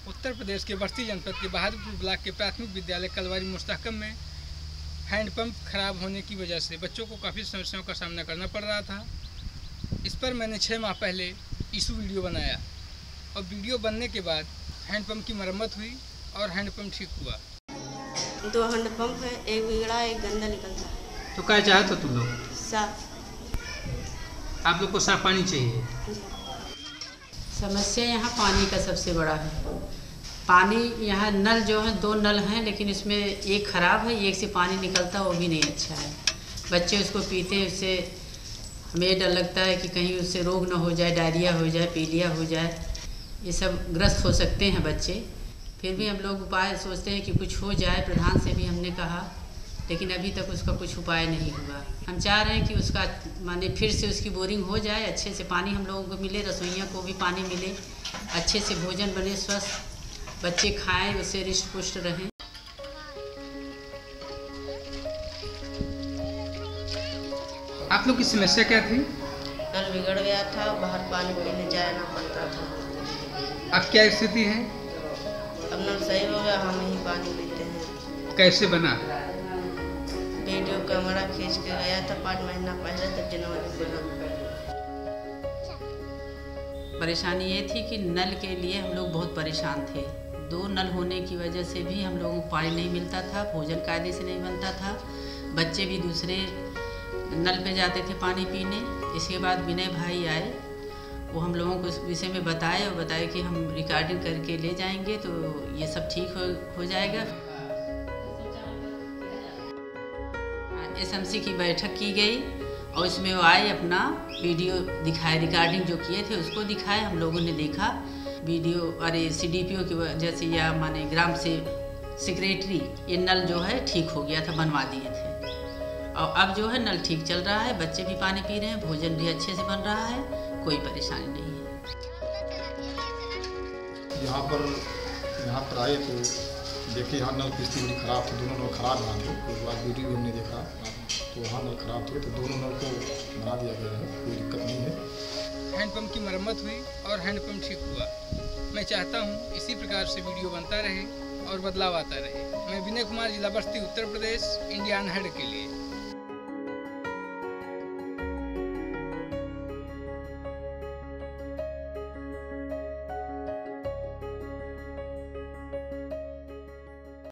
उत्तर प्रदेश के बस्ती जनपद के बहादुरपुर ब्लॉक के प्राथमिक विद्यालय कलवारी मुस्तहकम में हैंडपंप खराब होने की वजह से बच्चों को काफ़ी समस्याओं का सामना करना पड़ रहा था। इस पर मैंने 6 माह पहले इशू वीडियो बनाया और वीडियो बनने के बाद हैंडपंप की मरम्मत हुई और हैंडपंप ठीक हुआ। 2 हैंडपंप है, एक बिगड़ा एक गंदा निकलता है। तो क्या चाहते हो तुम लोग? साफ। आप लोग को साफ पानी चाहिए। समस्या यहाँ पानी का सबसे बड़ा है। पानी यहाँ नल जो है 2 नल हैं, लेकिन इसमें एक ख़राब है, एक से पानी निकलता है वो भी नहीं अच्छा है। बच्चे उसको पीते हैं, उससे हमें डर लगता है कि कहीं उससे रोग न हो जाए, डायरिया हो जाए, पीलिया हो जाए, ये सब ग्रस्त हो सकते हैं बच्चे। फिर भी हम लोग उपाय सोचते हैं कि कुछ हो जाए। प्रधान से भी हमने कहा, लेकिन अभी तक उसका कुछ उपाय नहीं हुआ। हम चाह रहे हैं कि उसका माने फिर से उसकी बोरिंग हो जाए, अच्छे से पानी हम लोगों को मिले, रसोइयों को भी पानी मिले, अच्छे से भोजन बने, स्वस्थ बच्चे खाएं, उससे हृष्ट पुष्ट रहें। आप लोग की समस्या क्या थी? नल बिगड़ गया था, बाहर पानी पीने जाना पड़ता था। अब क्या स्थिति है? अब नल सही हो गया, हम ही पानी पीते हैं। कैसे बना? वीडियो कैमरा खींच के गया था 5 महीना पहले, तब जनवरी बना। परेशानी ये थी कि नल के लिए हम लोग बहुत परेशान थे। 2 नल होने की वजह से भी हम लोगों को पानी नहीं मिलता था, भोजन कायदे से नहीं बनता था, बच्चे भी दूसरे नल पे जाते थे पानी पीने। इसके बाद विनय भाई आए, वो हम लोगों को इस विषय में बताए और बताए कि हम रिकॉर्डिंग करके ले जाएंगे तो ये सब ठीक हो जाएगा। SMC की बैठक की गई और इसमें वो आए, अपना वीडियो दिखाए, रिकॉर्डिंग जो किए थे उसको दिखाए, हम लोगों ने देखा वीडियो। अरे CDPO की वजह से या माने ग्राम से सेक्रेटरी, ये नल जो है ठीक हो गया था, बनवा दिए थे और अब जो है नल ठीक चल रहा है, बच्चे भी पानी पी रहे हैं, भोजन भी अच्छे से बन रहा है, कोई परेशानी नहीं है। यहाँ पर आए तो देखिए यहाँ नल की स्थिति खराब थी, दोनों नल खराब यहाँ थे। उसके बाद वीडियो भी हमने देखा तो वहाँ नल खराब थे, तो दोनों नल को बना दिया गया है, कोई दिक्कत नहीं है। हैंडपंप की मरम्मत हुई और हैंडपंप ठीक हुआ। मैं चाहता हूँ इसी प्रकार से वीडियो बनता रहे और बदलाव आता रहे। मैं विनय कुमार, जिला बस्ती, उत्तर प्रदेश, इंडिया अनहर्ड के लिए।